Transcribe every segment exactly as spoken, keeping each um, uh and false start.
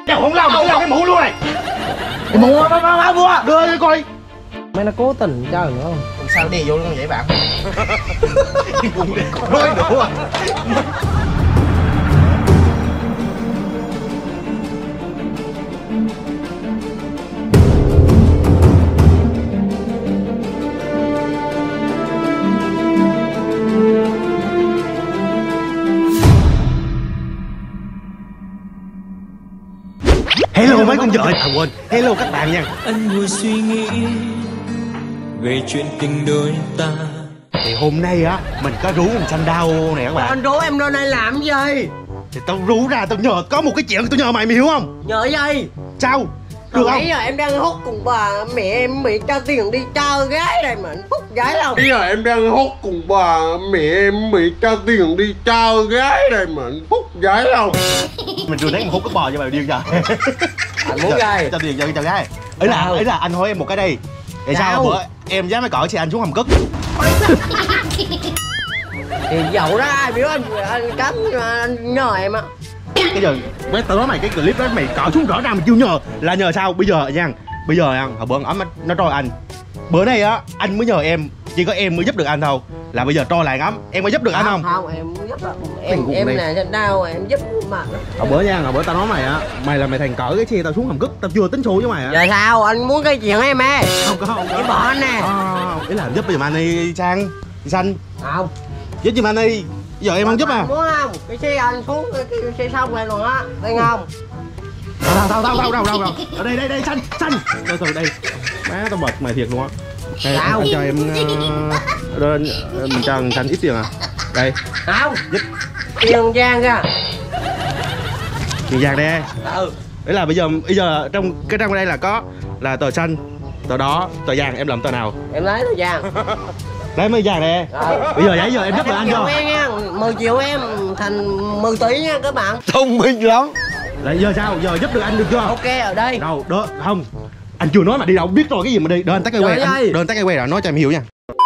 Đeo không lau mà lau cái mũ luôn này. Cái mũ má má má mua đưa đi coi. Mày nó cố tình chơi nữa không? Sao đi vô luôn vậy bạn? Nói nữa. Hello mấy con vợ. À quên, hello các bạn nha. Anh ngồi suy nghĩ về chuyện tình đôi ta. Thì hôm nay á mình có rủ thằng Xanh Đao nè các bạn. Anh rủ em lên đây làm gì? Thì tao rủ ra tao nhờ có một cái chuyện tao nhờ mày mày hiểu không? Nhờ gì? Sao? Được không? Nãy giờ em đang hốt cùng bà mẹ em bị cho tiền đi chơi gái này mà anh Phúc gái đâu? Bây giờ em đang hốt cùng bà mẹ em bị cho tiền đi chơi gái này mà anh Phúc gái đâu? Mình vừa nãy mình hút cái bò cho mày điên trời. Anh muốn gái cho tiền cho cho gái. Ấy là ấy là anh hỏi em một cái đi. Tại sao bữa em dám mới cõi xe anh xuống hầm cất? Thì dậu đó ai biết anh anh cấm mà anh nhờ em á. Cái giờ mấy tao nói mày cái clip đó mày cõi xuống rõ ràng mày chưa nhờ là nhờ sao? Bây giờ nha, bây giờ nha, hồi bữa ấm nó trôi anh. Bữa nay á anh mới nhờ em, chỉ có em mới giúp được anh thôi. Là bây giờ trôi lại ngắm, em có giúp được anh không? Không, em giúp được. Em em nè Xanh Đao em giúp mà. Hồi bữa nha, hồi bữa tao nói mày á, mày là mày thành cỡ cái xe tao xuống hầm cất, tao chưa tính số với mày á. Giờ sao? Anh muốn cái chuyện em á? Không có không có. Cái bọn nè. À, ý là giúp giùm anh đi Sang, đi Xanh. Không. Giúp giùm anh đi. Giờ em không giúp à? Muốn không? Cái xe anh xuống cái, cái xe xong này luôn á, đây không? Đâu đâu đâu đâu đâu đâu đâu. Ở đây đây đây Xanh Xanh. Từ từ đây. Má tao mệt mày thiệt luôn á. Hey, anh, anh cho em uh, đơn mình cho thằng Xanh ít tiền à? Đây. Không. Giúp. Tiền Giang ra. Tiền Giang đây. Ừ. Đấy là bây giờ bây giờ trong cái trong đây là có là tờ xanh, tờ đó, tờ vàng, em làm tờ nào? Em lấy tờ vàng. Lấy mấy vàng nè. Ờ. Bây giờ giấy giờ em giúp được anh cho. Em nha, mười triệu em thành mười tỷ nha các bạn. Thông minh lắm. Lại giờ sao? Giờ giúp được anh được chưa? Ok ở đây. Đâu, đó không. Anh chưa nói mà đi đâu biết rồi cái gì mà đi. Đợi anh tắt cái que. Đợi anh tắt cái que rồi nói cho em hiểu nha.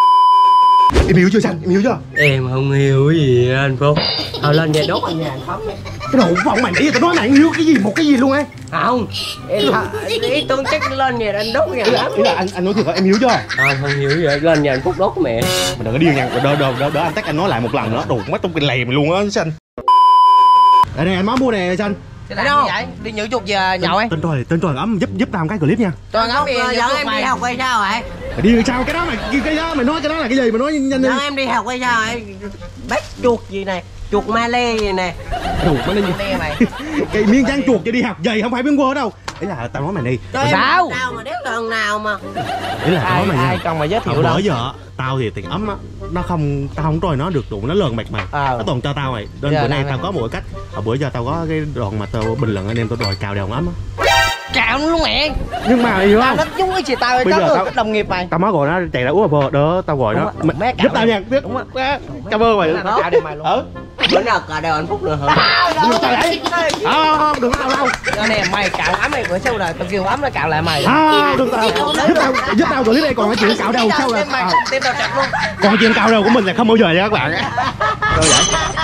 Em hiểu chưa Xanh? Em hiểu chưa? Em không hiểu cái gì anh Phúc. Thôi lên về đốt anh nhà anh Phúc. Cái đồ phộng mày nãy tao nói mày anh hiểu cái gì một cái gì luôn ấy. Không. Em ý tương chắc lên về anh đốt nhà anh. Ý là anh anh nói thiệt em hiểu chưa? À, không hiểu gì lên nhà anh Phúc đốt mẹ. Mình đừng có điên nha. Đỡ đỡ đỡ đỡ anh tắt anh nói lại một lần nữa. Đồ mắt trong cái lè mày luôn á Xanh. Đây này anh máu mua nè Xanh. Làm gì vậy? Đi nhử chuột về nhậu ấy. Tên trời tên trời ấm giúp giúp tao một cái clip nha. Toàn ấm dẫn em đi học hay sao vậy? Mày đi sao cái đó mày cái đó mày nói cái đó là cái gì mà nói nhanh đi. Dẫn em đi học hay sao vậy? Bắt chuột gì này? Chuột ma lê gì nè. Đồ mà lên gì? Cái miếng dán chuột cho đi học giày không phải miếng quơ đâu. Ý là tao nói mày đi. Sao? Tao mà đéo lần nào mà. Ý là tao nói mày nha. Ai cần mày giới thiệu đâu. Bữa giờ tao thì tiền ấm á nó không tao không trôi nó được đủ nó lờn mệt mày. À. Nó toàn cho tao mày. Nên bữa nay tao có một cái cách. Hồi bữa giờ tao có cái đoạn mà tao bình luận anh em tao đòi cào đèo ấm á. Cào luôn mẹ. Nhưng mà hiểu không? Nó giống cái chị tao bây giờ tao đồng nghiệp mày. Tao mới gọi nó chạy ra uống bờ đỡ tao gọi nó. Giúp tao nha. Đúng rồi. Cảm ơn mày. Cào đèo mày luôn. Ừ. Bữa nào cào đèo anh Phúc nữa hả? Đừng trời đấy. Không không đừng tao đâu. Nè mày cào ấm mày bữa sau là tao kêu ấm nó cào lại mày. À, đừng tao. Giúp tao giúp tao clip đây còn cái chuyện cào đầu sau là. Tim tao chặt luôn. Còn chuyện cào đầu của mình là không bao giờ nha các bạn. Rồi vậy.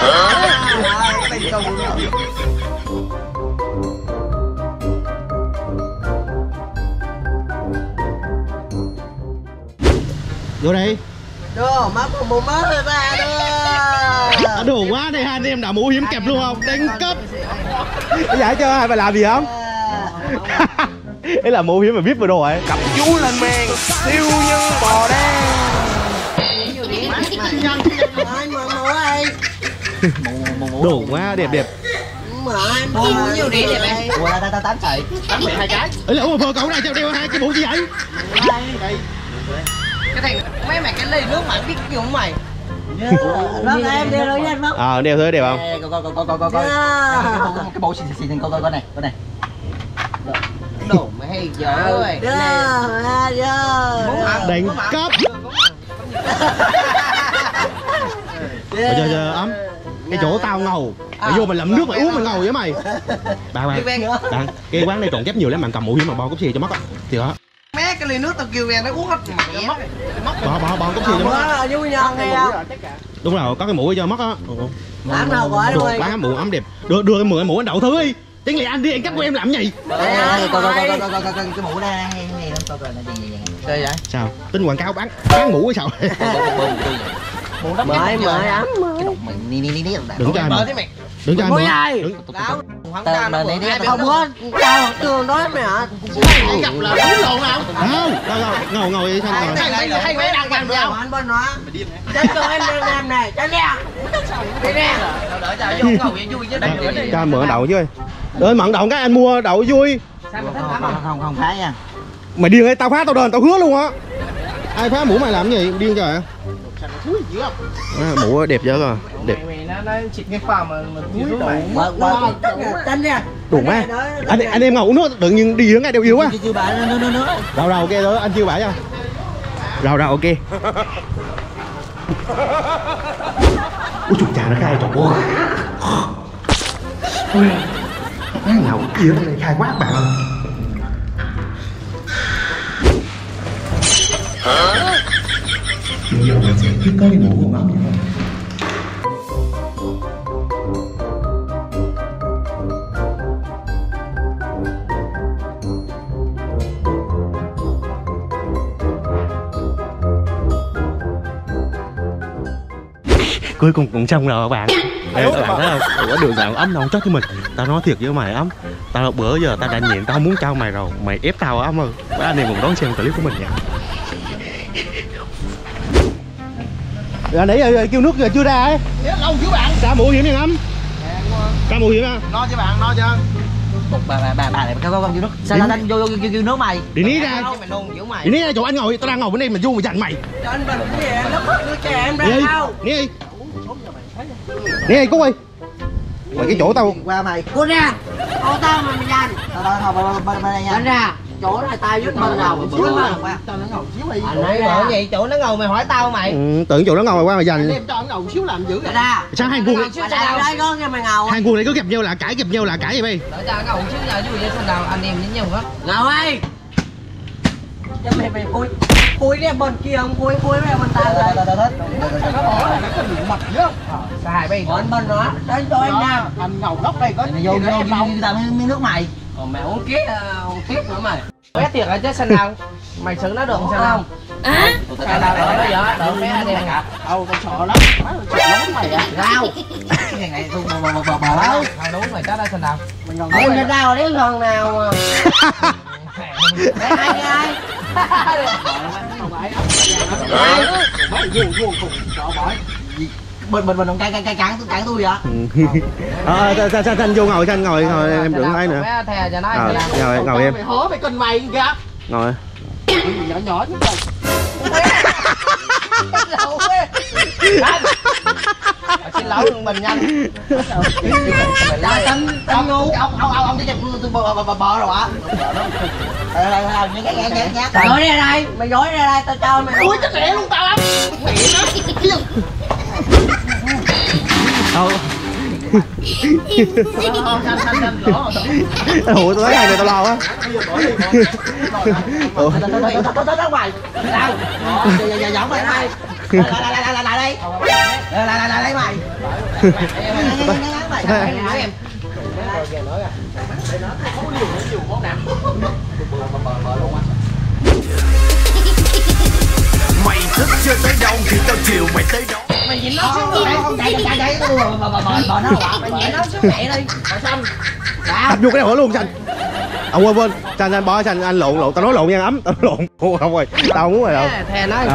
Vô đây. Đồ má còn một má rồi ba đưa. Đủ quá đây hai anh em đã mũ hiểm kẹp luôn không? Đánh cấp. Có giải cho hai phải làm gì không? Đấy là mũ hiểm mà biết vừa đồ ấy. Cặp chú lên men siêu nhân bò đen. Đủ quá đẹp đẹp. Mua nhiều đi đẹp em. Ủa tao tao tám sợi. Tám sợi hai cái. Ấy là ủa vợ cậu này treo đeo hai cái bộ gì vậy? Đây. Cái thằng mấy mày cái ly nước mà biết gì không mày? Vâng em đeo đâu nha anh Phúc. Ờ đeo thế đẹp không? Coi coi coi coi coi coi. Cái bộ xịn xịn coi coi coi này, coi này. Đồ mày hay dở rồi. Đánh cấp. Bây giờ giờ ấm. Cái chỗ tao ngầu. Mày vô mày làm nước mày uống mày ngầu với mày. Bạn bạn. Bạn, cái quán này trộn kép nhiều lắm bạn cầm mũi hiểm mà bo cốc xì cho mất á. Thì đó. Mấy cái ly nước tao kêu về nó uống hết mất. Bỏ bỏ bỏ cốc xì cho mất. Vui nhân hay không? Đúng rồi, có cái mũi cho mất á. Bán đâu gọi rồi. Bán mũ ấm đẹp. Đưa đưa cái mũ mũ anh đậu thứ đi. Chẳng lẽ anh đi ăn cắp của em làm gì? Coi coi coi coi coi coi cái mũ đây hay hay lắm, coi coi là gì gì Chơi vậy? Sao? Tính quảng cáo bán bán mũ hay sao? Mũ đắp mời mời ấm. cái đụng mày đi đi đi đi Đừng cho anh Mời mượn. thế mày. Đừng cho anh Mời mượn. ai? Đừng. Đâu. Không Tao ra mà nó đi mượn đi, hai tao không không có. Tao trường nói mày hả? Hãy gặp là đúng lộn không? Không, đâu đâu, ngồi ngồi đi sao ngồi. Hai hai mấy đang làm nhau. Anh bên nó. Chết cho em đang làm này, cho nè. Đi nè. Đợi chờ vô ngồi vậy vui chứ đừng nữa đi. Cho anh mượn đậu chứ. Đợi mượn đậu cái anh mua đậu vui. không không không không phá nha. Mày điên ấy, tao phá tao đền, tao hứa luôn á. Ai phá mũ mày làm cái gì? Điên trời. À, mũ đẹp dữ rồi, đẹp. Mày nó nó xịt cái khoa mà mà túi mày. Qua qua Chân nha. Đủ má. Anh anh em ngầu uống nước tự nhiên đi hướng ngay đều yếu quá. chưa bà nữa nữa nữa. Rào rào ok đó, anh chiêu bả cho. Rào rào ok. Ui chục trà nó khai trời ơi. Cái nào kia nó lại khai quá bạn ơi. Bây giờ mình sẽ biết có cái mũ của ấm gì không? Cuối cùng cũng xong rồi các bạn. Ê, các bạn thấy không? Ủa đường nào ấm đâu chắc với mình. Tao nói thiệt với mày ấm. Tao bữa giờ tao đã nhịn, tao không muốn cho mày rồi. Mày ép tao ấm ơi. Ba anh em cùng đón xem clip của mình nha. Rồi nãy kêu nước chưa ra ấy. Lâu chứ bạn. Ra mũ hiểm nha ấm. Ra mũ hiểm nha. No chứ bạn, no chưa? Bà bà bà bà này cao con vô nước. Sao tao vô vô vô nước mày. Đi ní ra. Mày nôn dữ mày. Đi ní ra chỗ anh ngồi, tao đang ngồi bên đây mình vô mà giành mày. Cho anh bình cái gì nó mất đứa trẻ em ra Ní đâu. đi. Ní đi. Ní đi, Cúc ơi. Mày cái chỗ tao. Qua mày. Cút ra. Ô tao mà mày giành. Tao tao bên bên bên đây nha. Đánh ra. Chỗ này tao với mình nào xíu mà. Tao nó ngồi xíu đi. Anh ấy ở vậy chỗ nó ngồi mày hỏi tao mày. Ừ, tưởng chỗ nó ngồi qua mày giành. Em cho anh ngồi xíu làm dữ vậy ra. Sao hai guồng Ở đây đây có nghe mày ngầu. hai guồng này cứ gặp nhau là cãi gặp nhau là cãi vậy bay. Đợi cho ngầu xíu giờ vui vậy sao nào anh em với nhau hết. Ngầu ơi. Cho mày mày cúi. Cúi đi bên kia không cúi cúi bên bên tao rồi. Tao tao hết. Nó bỏ là nó có bị mặt dữ không? Sai bây bên bên đó. Đến cho em nha. Anh ngầu góc đây có. Vô vô vô tao miếng nước mày. Còn mày uống kiết uống kiết nữa mày. Bé thiệt ở chứ sao nào? Mày xử nó được sao nào? Á? Sao nào đỡ nó vợ, đỡ bé đi ăn cặp. Âu tao sợ lắm. Sợ lắm mày à. Rau. Cái này này tôi bò bò bò bò đâu. Thằng đúng mày chết đó sao nào? Em lên rau đấy con nào. Ai ai ai? Bên bên bên ông cay cay cay cắn cắn tôi vậy. Ờ sao sao anh vô ngồi anh ngồi ngồi em đừng ấy nữa. Thè cho nó. Ngồi ngồi em. Mày hố mày kinh mày kìa. Ngồi. Nhỏ nhỏ chứ trời. Lẩu quá. Xin lỗi mình nhanh. Tao tao ngu. Ông ông ông ông đi tôi bò bò bò rồi ạ. Ờ ờ nhát nhát nhát nhát. Mày nói ra đây, mày nói ra đây tao cho mày. Ui chắc lẹ luôn tao lắm. Mẹ nó. Đâu. Ủa tôi thấy hai người tao lo á. Tao tao tao tao mày. Đâu? Giờ giờ giọng mày mày. Lại lại lại lại lại đây. Lại lại lại đây mày. Nói em. Mày thích chơi tới đâu thì tao chiều mày tới đó. Mày nhìn nó xuống mẹ không chạy chạy chạy tôi bò bò bò bò nó bò mày nhìn nó xuống mẹ đi bò xanh Đập vô cái đầu luôn Xanh. Ông quên quên Xanh anh bỏ Xanh anh lộn lộn tao nói lộn nha ấm tao lộn. Ủa, không rồi tao không muốn rồi đâu. Thè nói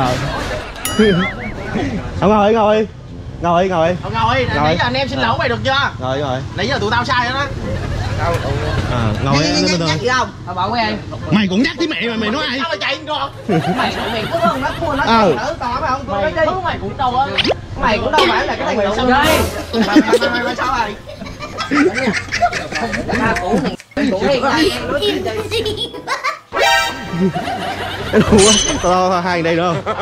Ông ngồi ngồi ngồi ngồi ông ngồi nãy giờ anh em xin lỗi mày được chưa rồi rồi nãy giờ tụi tao sai rồi đó à, ngồi nhắc nhắc gì không? tao bảo với em mày cũng nhắc với mẹ mà mày nói ai tao chạy con mày mày cứ hơn nó thua nó ừ. thử tao phải không mày đi mày cũng đâu á mày cũng đâu phải là cái thằng sao đây mày mày sao rồi ta cũ cũ đi Ủa, tao hai đây nữa không?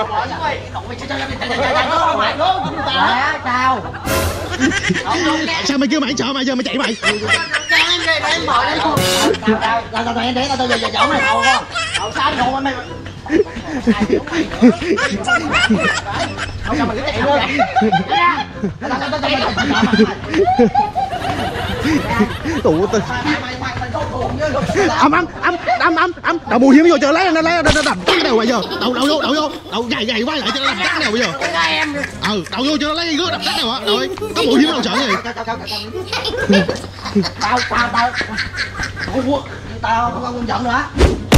Sao? Sao mày kêu mày sợ mày giờ mày chạy mày? Em mời đây luôn. Tao tao tao em để tao giờ giờ chọn mày đầu con. Đầu sao đầu mày. Không cho mày cái chạy luôn. Ra. Tao tao tao tao. tụ tụ âm âm âm âm âm âm đầu mùi hiếm vô chờ lấy nó lấy nó đập cắt đều bây giờ đầu đầu vô đầu vô đầu dày dày quay lại cho nó đập cắt đều bây giờ ừ đầu vô cho nó lấy gứa đập cắt đều á rồi có mùi hiếm đâu sợ gì tao tao tao tao tao không không giận nữa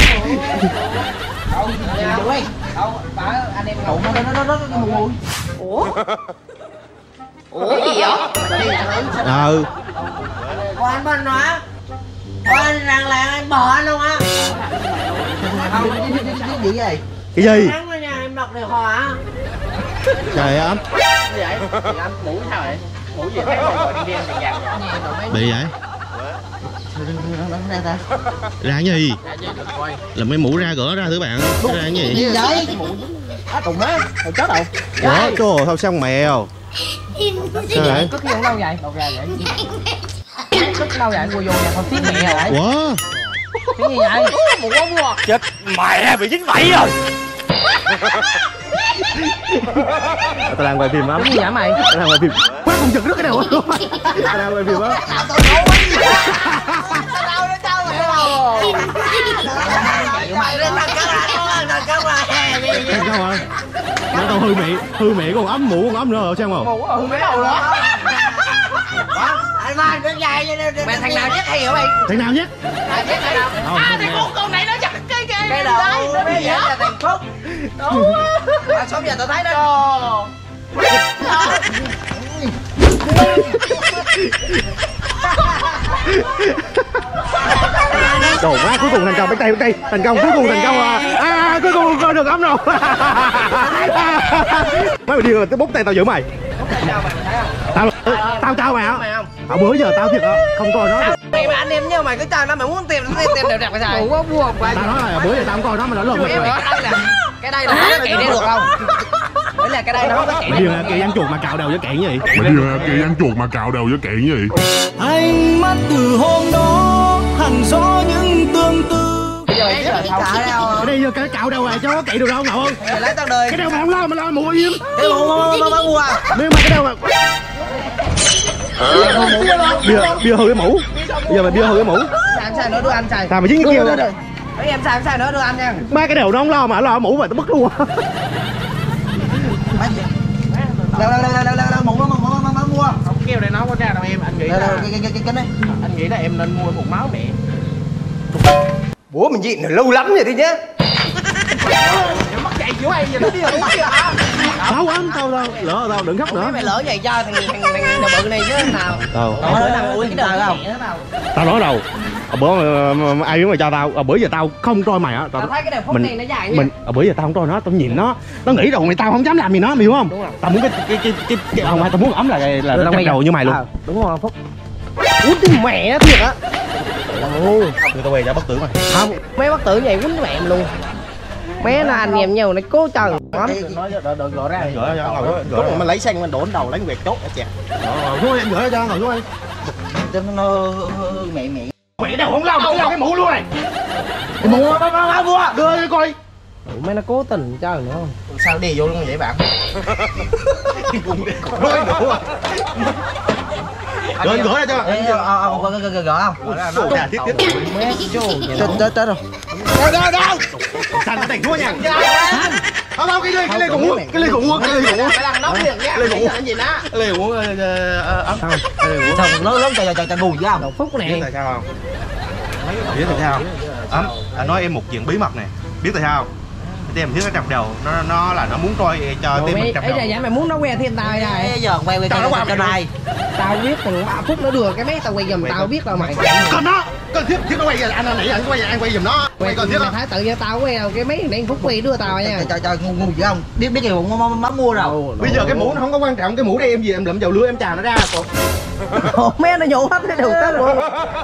đâu đâu đâu anh em ngủ nó nó nó nó mùi ủa ủa gì vậy ừ của anh bên đó của anh rằng là anh bỏ anh luôn á không cái gì vậy cái gì sáng ở nhà em đọc điều hòa trời ơi Gì vậy? Anh mũ sao vậy? Mũ gì thấy rồi đen đen vàng vàng. bị vậy ra cái gì là mấy mũ ra gỡ ra thử bạn ra cái gì gì vậy á tùng á hồi chết đâu đó trời sao sang mèo sao vậy Cất cái đâu vậy? Đâu ra vậy? Cất đâu vậy? Vô vô nhà con tiếng mẹ vậy? ủa Cái gì vậy? Mũ quá mua. Chết mẹ bị dính bẫy rồi. tao đang quay phim lắm Cái gì vậy mày? tao đang quay phim quá không chừng rất cái đầu luôn tao đang quay phim á mày lên thằng cá lại thằng cá lại Em sao rồi nó tao hư miệng hư miệng con ấm mũ con ấm nữa rồi xem không Mũ ở mấy đầu đó. anh ba cái dài vậy Mày thằng nào nhất hay hả mày? thằng nào nhé Thằng nhất hay đâu? À thì con con này nó chắc cái cái cái đầu nó bây giờ là thằng phúc à, xong giờ tao thấy nó đồ má cuối cùng thành công bên tay bên tay thành công cuối cùng thành công à, à cuối cùng coi được ấm rồi mấy mày đi rồi tới bốc tay tao giữ mày tao tao trao mày á à, bữa giờ tao thiệt á không coi nó Mày mà anh em nhớ mày cứ cho nó mày muốn tìm nó tìm đều đẹp cái sao? Mũ quá buồn quá. tao nói là bữa giờ tao không coi nó mà nó lộn mày rồi Cái đây là nó kẹt đi được không? Đấy là cái đây nó có kẹt mày đi là kì ăn chuột mà cạo đầu với kẹn gì Mày đi là kì ăn chuột mà cạo đầu với kẹn gì Ánh mắt từ hôm đó hằn rõ những tương tư. cái đây giờ cái cạo đầu này cho nó kẹn được đâu ngầu không mày lấy tao đời cái đầu mày không lo mà lo mũ im cái mũ mũ mũ mua nếu mà cái đầu mà bia bia hư cái mũ bây giờ mày bia hư cái mũ Sao sao nữa đưa anh xài. sao mà dính cái kia Mấy em xài sao nữa đưa anh nha. ba cái đầu nó không lo mà lo mũ mà tao mất luôn đâu đâu đâu đâu đâu mũ mũ mũ mũ mua Không kêu để nó có ra đâu em, anh nghĩ là cái cái cái này anh nghĩ là em nên mua một máu mẹ. bố mình nhịn lâu lắm rồi đi nhá Em mất chạy kiểu ai vậy nó đi rồi mất hả? tao ấm tao đâu lỡ tao đừng khóc nữa Mày lỡ vậy cho thằng thằng thằng đầu bự này chứ nào. tao Nó đang uống cái đời không? tao nói đâu à, bữa mà, mà, mà ai biết mà cho tao à, bữa giờ tao không coi mày á tao Tao thấy cái đầu phút mình này nó dài mình à, bữa giờ tao không coi nó tao nhìn nó nó nghĩ rồi mày tao không dám làm gì nó mày hiểu không Đúng rồi. tao muốn cái cái cái cái, cái không phải tao muốn ấm là là nó chặt đầu như mày luôn À, đúng không Phúc? Uống cái mẹ nó thiệt á. Ngu. người tao về ra bất tử mày Không, mấy bác tử vậy quýnh mẹ em luôn. Mấy nó anh em nhau nó cố trần lắm. nói đợi đợi gỡ ra gỡ ra ngồi xuống gỡ mình lấy xanh mình đổ đầu lấy quẹt chốt ở chè ngồi xuống em gỡ ra ngồi xuống đi cho nó mẹ mẹ mày đâu không lao đâu lao cái mũ luôn này mua bao bao mua đưa đi coi Ủa, mấy nó cố tình chơi nữa không? sao đi vô luôn vậy bạn đôi nữa gỡ gỡ ra cho gỡ gỡ không sổ nhà thiết thiết Mẹ chú chết chết chết rồi đâu đâu đâu sàn nó thành thua nha không không cái ly cái ly cũng uống cái ly cũng uống cái ly cũng uống Mày làm nóng liền nha. Lấy ngủ. Cái gì đó. cái ly cũng uống ấm không cái ly cũng uống sao lớn lớn trời trời trời buồn chứ không Đầu Phúc biết này. tại sao không biết tại sao không ấm anh nói em một chuyện bí mật này biết tại sao không cái em thiếu cái trọc đầu nó nó là nó muốn coi cho tim mình trọc Ấy đầu là vậy mày muốn nó que thêm tao vậy? giờ quay quay Tao nó qua cái này Tao biết thằng ba Phúc nó đưa cái mấy tao quay giùm tao biết đâu mày. còn nó còn thiết thiết nó quay giờ anh nãy anh quay anh quay giùm nó quay còn thiết Mày không thấy tự nhiên tao quay đâu cái mấy thằng Phúc quay đưa tao nha. trời trời ngu ngu gì không biết biết gì không má mua rồi bây giờ cái mũ nó không có quan trọng cái mũ đây em gì em lụm vào lưới em chào nó ra còn Ủa mấy nó nhổ hết cái đầu tết luôn.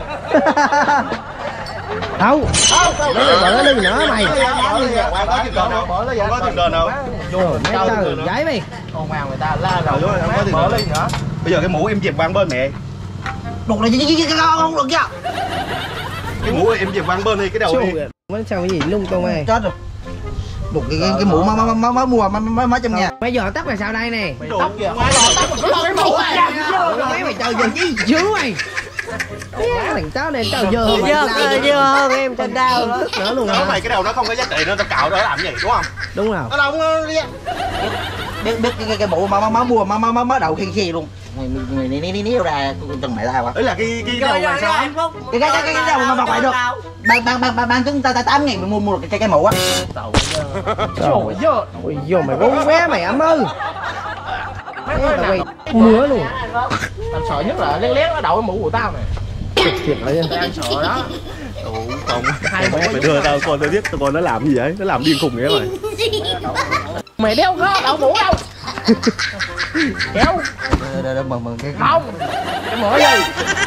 Đâu? Bỏ nó lên nữa mày. có tiền đền đâu có tiền đền đâu Mấy trời giấy mày. con mèo người ta la rồi không có tiền đền nữa bây giờ cái mũ em dẹp quăng bên mẹ đục này không được chưa cái mũ em dẹp quăng bên đi cái đầu đi Mới sao cái gì lung tung mày. chết rồi đục cái cái, cái mũ má má má má mua má má má trăm ngàn Bây giờ tóc là sao đây nè? tóc kìa ngoài tóc mà có lo cái mũ à Mấy mày chơi gì chứ dữ mày. Thằng cháu này cháu dơ Dơ dơ hơn em trên đau đó. nữa luôn Tao nói hả? mày cái đầu nó không có giá trị nữa, tao cạo nó làm gì đúng không? Đúng nào? Nó đâu có Biết biết cái cái bộ mà má má mua má má má đầu khi khi luôn. Mày mày ní ní ní ra chừng mày tao à. ấy là cái cái đầu này sao á? Cái cái cái cái đầu mà mặc vậy được. Ban ban ban ban ban chúng ta ta tám ngàn mua mua cái cái mũ á. Trời ơi, ôi vô mày bố bé mày ấm ơi. Tao quay mưa luôn. Tao sợ nhất là lén lén nó đậu cái mũ của tao này. Thiệt lại nha. Tao sợ đó. Không, hai mày phải đưa tao coi tao biết tao coi nó làm gì vậy, nó làm điên khùng vậy mày. Mày đeo có đậu mũ đâu? Đeo. Đây đây mừng mừng cái Không. Cái mũ gì?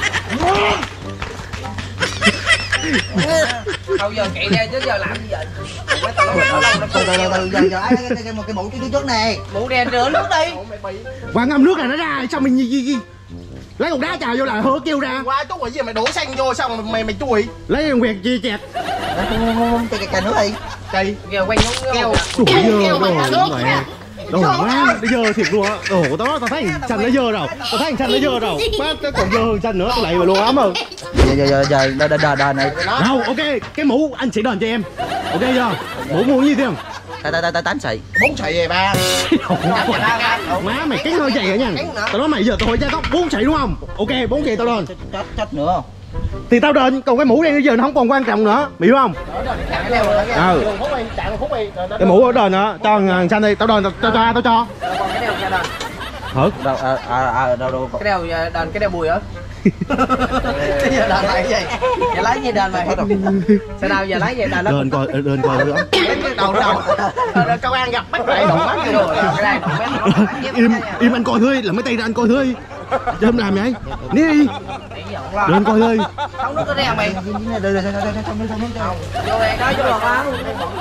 Đâu giờ kệ ra chứ giờ làm gì vậy? Mấy tao nói lâu nó từ từ từ giờ giờ cái cái cái mũ trước trước này. mũ đèn rửa nước đi. Qua ngâm nước này nó ra sao mình gì gì gì? Lấy cục đá chà vô là hứa kêu ra. Qua chút rồi gì mày đổ xăng vô xong mày mày chui. Lấy con quẹt chia chẹt. Cái cái nước đi. Cây giờ quay nhúng keo. Đổ dơ đồ mày. Đồ má, nó dơ thiệt luôn á. Đồ của tao tao thấy thằng xanh nó dơ rồi. Tao thấy thằng xanh nó dơ rồi. Má cái còn dơ hơn xanh nữa, tao lạy mà luôn lắm rồi. Giờ giờ giờ giờ đờ đờ này. Đâu, ok, cái mũ anh sẽ đền cho em. Ok chưa? Mũ mua gì thêm? Ta ta ta ta tán xị. Bốn sợi về ba. Má mày cắn hơi chạy hả nha. Tao nói mày giờ tao hỏi giá tóc bốn sợi đúng không? Ok, bốn sợi tao đền. Chết chết nữa không? Thì tao đền, còn cái mũ đen bây giờ nó không còn quan trọng nữa, mày hiểu không? Ừ. Cái mũ ở đền nữa, cho thằng xanh đi, tao đền, tao cho, tao cho. Còn cái đeo ra đền. Hử? Đâu à à à đâu đâu. Cái đeo đền cái đeo bùi hả? Giờ đền lại cái gì? Giờ lấy gì đền mày? Sao đâu giờ lấy gì đền nó? Đền coi, đền coi nữa. Đầu đầu. Công an gặp bắt lại đụng mắt rồi. Cái này Im, im anh coi thôi, làm mấy tay ra anh coi thôi. Chứ không làm vậy. Ní đi. Đền coi thôi. Không nó có đeo mày. Đây đây đây đây đây không không không. Vô đây đó vô được không?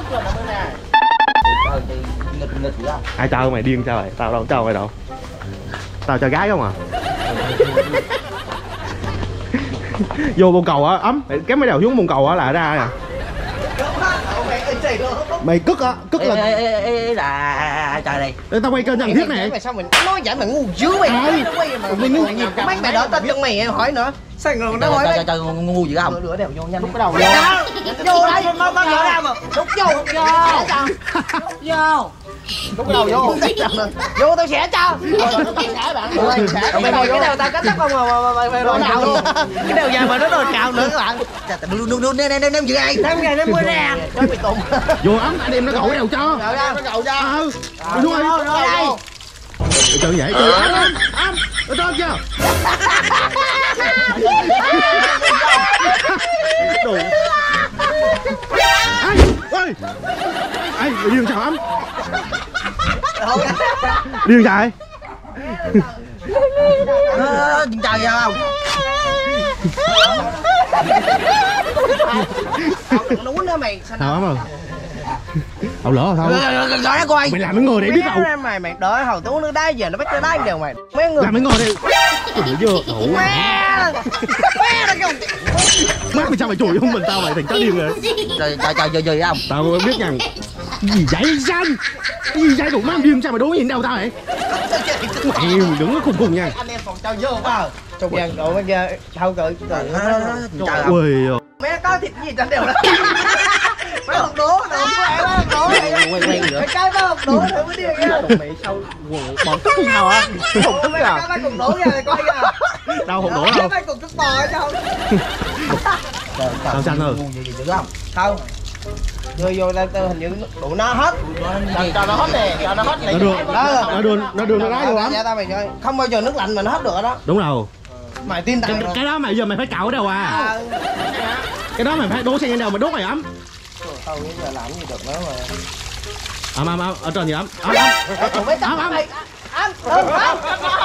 Nghịch nghịch gì đó. Ai cho mày điên sao vậy? Tao đâu cho mày đâu. Tao cho gái không à? Vô bồn cầu á, ấm, kéo mấy đầu xuống bồn cầu á là ra nè. Mày cất á, cất là Ê ê ê là trời này. để tao quay kênh thằng thiết này. Mày sao mình nói giải mày ngu dữ mày. Mày nhìn mấy mày đỡ tên chân mày hỏi nữa. Sao ngừng nó hỏi Trời trời ngu gì không? Lửa đều vô nhanh lúc cái đầu vô. Vô đây, nó nó vô ra mà. Đút vô, vô. Vô. Đút đầu vô. Vô tao sẽ cho. Sẽ bạn. Mày ngồi cái đầu tao cắt tóc không mà mày mày rồi nào luôn. Cái đầu dài mà nó đòi cào nữa các bạn. Nương nương nương nêm nêm nêm gì ai? Năm ngày nó mua ra. Nó bị tụng. Vô ấm anh em nó gội đầu cho. Nó gầu ra. Ừ. Đúng rồi. Đây. Chơi vậy. Chơi ấm ấm ấm. Nó to chưa? Đồ. Ai, ơi. Ai, mày điên sao ấm? Điên sao? Ờ, trời ơi không? Đừng núi nữa mày. Sao ấm rồi? Hậu lỡ rồi sao? Rồi nó coi. Mày làm mấy người để biết đâu. Mày mày đợi hầu tú nước đá giờ nó bắt tới đá đều mày. Mấy người Làm mấy người đi. Chửi chưa? Đủ. mẹ. Mẹ nó kêu. Má mày sao mày chửi không mình tao mày thành chó điên rồi. Trời trời trời trời không? Tao biết nha. Cái gì vậy xanh? Cái gì vậy? Đủ má điên sao mày đối nhìn đâu tao vậy? Mày đừng có khùng khùng nha. Anh em còn cho vô vào. Trong gian độ mấy kia thâu cỡ. Trời Ui. Mẹ có thịt gì trên đều đó. Mấy hộp đố đâu có ai mấy hộp đố này. quay quay nữa. Cái cái mấy hộp đố thử mới đi nha. Mày sao bọn tức nhau á? Hộp tức à? Cái cùng đố nha coi nha. Đâu hộp đổ đâu. Cái cùng tức bò ở đâu. Tao xanh rồi. Gì gì được không? Không. Rồi vô đây tôi hình như đủ nó hết. Cho nó hết nè, cho nó hết này. Nó đưa, nó đưa, nó đưa nó đá vô ấm. Dạ tao mày chơi. Không bao giờ nước lạnh mà nó hết được đó. Đúng rồi. Mày tin tao. Cái, cái đó mày giờ mày phải cạo ở đâu à? Cái đó mày phải đổ xăng lên đầu mà đốt mày ấm. Tao nghĩ giờ làm gì được nữa mà. Ấm ấm ấm ở trên gì ấm. Ấm Ủa mấy tao ấm. mày. Ấm, ấm, ấm.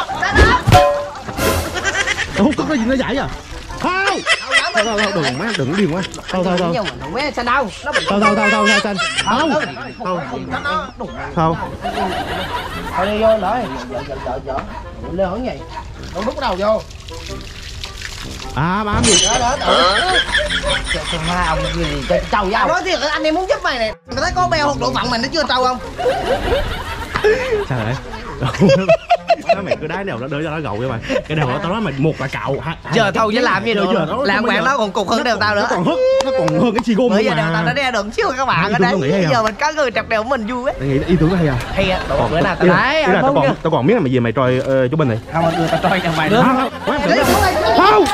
Tao hút cốc nó gì nó giải à? Không. Thôi thôi thôi đừng má đừng điên quá. Thôi thôi thôi. Nhưng mà thằng bé xanh đâu? Nó bị Thôi thôi thôi thôi thôi xanh. Không. Không. Không. thôi đi vô nói. Vợ vợ vợ vợ. Lê hỏi gì? Nó đút đầu vô. À má gì? Đó đó. Đó. Trời ma ông gì cho trâu với ông. Nói thiệt anh em muốn giúp mày nè. Mày thấy có beo hột độ phận mày nó chưa trâu không? Sao vậy? nói mày cứ đái đều nó đỡ cho nó gậu cho mày. Cái đều đó tao nói mày một là cạo. Giờ thâu với làm gì nữa. Làm bạn nó còn cục hơn đều tao nữa. Nó còn hất, nó còn hơn cái chi gôm. Bây giờ đều tao đã đe đừng xíu các bạn ở đây. Bây giờ mình có người chọc đều mình vui á. Mày nghĩ ý tưởng nó hay à? Hay á. Bữa nào tao đái. Tao còn tao còn biết là mày về mày trôi chú Bình này. Không đưa tao trôi cho mày nữa. Không.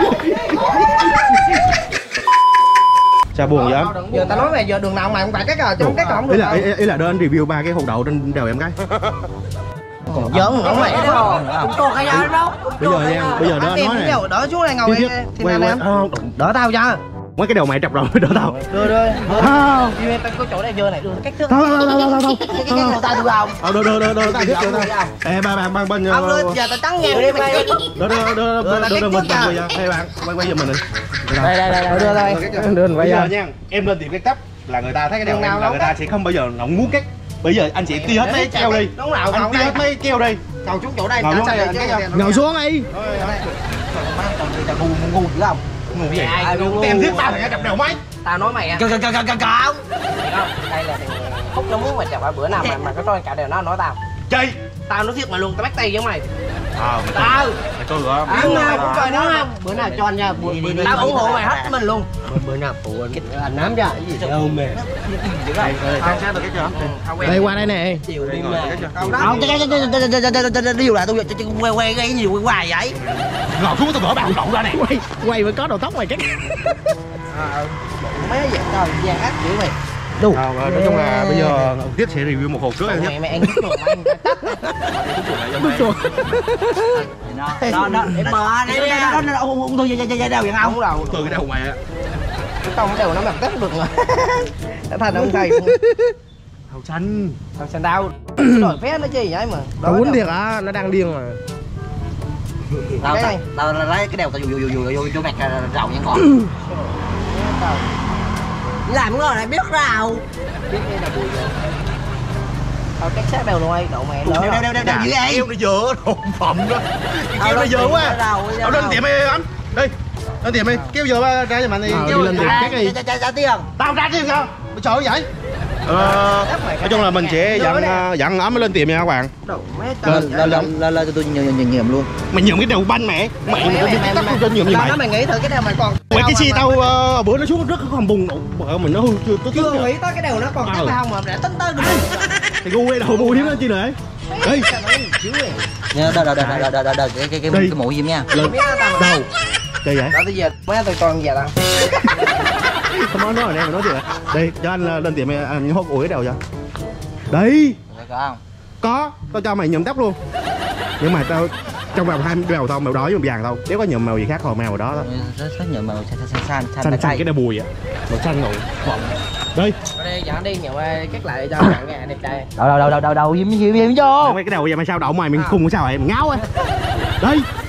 Sao buồn vậy? Giờ tao nói mày giờ đường nào mày không phải cái cờ trong cái cổng được. Ý là ý là đơn review ba cái hột đậu trên đèo em gái. Còn giỡn nữa mày đó. Không còn cái gì đâu. Bây giờ nha, bây giờ đó nói này. Đỡ xuống đây ngồi thì nào em. Đỡ tao cho. Mấy cái đầu mày trọc rồi đỡ tao. Đưa đưa. Không. Đưa tao có chỗ này đưa này đưa cách trước. Thôi thôi thôi thôi thôi. Cái cái đầu tao đưa không? Ờ đưa đưa đưa đưa tao tiếp đưa tao. Ê ba bạn bạn bên. Không đưa giờ tao trắng nghe đi mày. Đưa đưa đưa đưa đưa mình bây giờ. Ê bạn quay quay giùm mình đi. Đây đây đây đưa đây. Đưa bây giờ nha. Em lên tiệm cái cấp là người ta thấy cái đèo em là người ta sẽ không bao giờ không muốn cắt. Bây giờ anh sẽ tia hết mấy keo đi. Đúng nào anh tia hết mấy keo đi. Ngồi xuống chỗ đây. Ngồi xuống đây. Ngồi xuống đi. Ngu ngu dữ không? Ngu gì? Em thiết tao phải chọc đầu máy. Tao nói mày à. Cờ cờ cờ cờ cờ. Đây là Phúc nó muốn mày chọc bữa nào mà mà cái trôi cả đều nó nói tao. Chơi. Tao nói thiệt mà luôn, tao bắt tay với mày. Ờ. Tao. Mày coi được không? Bữa nào cũng coi nó không? Bữa nào cho anh nha. Tao ủng hộ mày hết mình luôn. Bữa nào phụ anh anh nắm cho cái gì đâu mày. Đây sang được cái chưa? Đây qua đây nè. Chịu đi mà. Không, đi dù lại tôi quay quay cái gì quay hoài vậy? Ngồi xuống tao gỡ bàn đậu ra nè. Quay quay mới có đầu tóc mày cái. Mấy vậy trời gian ác dữ mày. Đủ. À, nói chung là bây giờ Tiết sẽ review một hộp trước anh nhé. Mày mày ăn thuốc rồi mày ăn thuốc rồi. Đó đó em bò đây đó đó ông tôi dây đâu vậy không? Không đâu. Từ cái đầu mày á. Cái tông đều nó mặc tết được mà. Đã thành ông thầy. Hậu xanh. Hậu xanh đau. Đổi phép nó chi vậy mà. Tao muốn thiệt á, nó đang điên mà. Tao tao lấy cái đèo tao dù dù dù vô vô mặt rầu nha con. Làm cái này biết rào. Biết nghe là bùi. Tao cách sát đầu nuôi đậu mẹ đeo đeo đeo đeo đeo dữ vậy. Kêu nó dở đồn phẩm đó. Kêu nó dở quá. Tao lên tiệm đi anh. Đi. Lên tiệm đi. Kêu giờ ra cho mình đi. Kêu lên tiệm cái gì? Trả trả tiền. Tao ra tiền sao? Mày sợ vậy? Ờ, nói chung là mình sẽ dặn dặn ấm lên tiệm nha các bạn. Lên lên lên lên cho tôi nhường nhường luôn. Mày nhường cái đầu banh mẹ. Mày mày đi tắt cho nhường như mày. Nó mày nghĩ thử cái đầu mày còn. Mày cái chi tao bữa nó xuống rất không bùng nổ mình nó hư chưa có chưa nghĩ tới cái đầu nó còn cắt không mà để tính tới được. Thì ngu cái đầu ngu hiếm nó chi nữa. Đi. Nha đợi đợi đợi đợi đợi đợi cái cái cái cái mũi diêm nha. Lên. Đâu. Chơi vậy? Đó tới giờ mấy tôi toàn về tao. Không nói nói này mà nói chuyện. Đi cho anh lên tiệm anh hốt ủi cái đầu cho. Đi. Có không? Có, tao cho mày nhuộm tóc luôn. Nhưng mà tao trong vòng hai đầu tao màu đỏ với màu vàng thôi. Nếu có nhuộm màu gì khác hồi màu đó đó. Rất nhuộm màu xanh xanh xanh xanh xanh cái đeo bùi vậy. Màu xanh ngầu. Đi. Đi dẫn đi nhậu cắt lại cho bạn nghe đẹp trai. Đâu đâu đâu đâu đâu diêm diêm diêm vô. Mấy cái đầu vậy mày sao đậu mày mình khùng sao vậy? Mày ngáo á. Đi.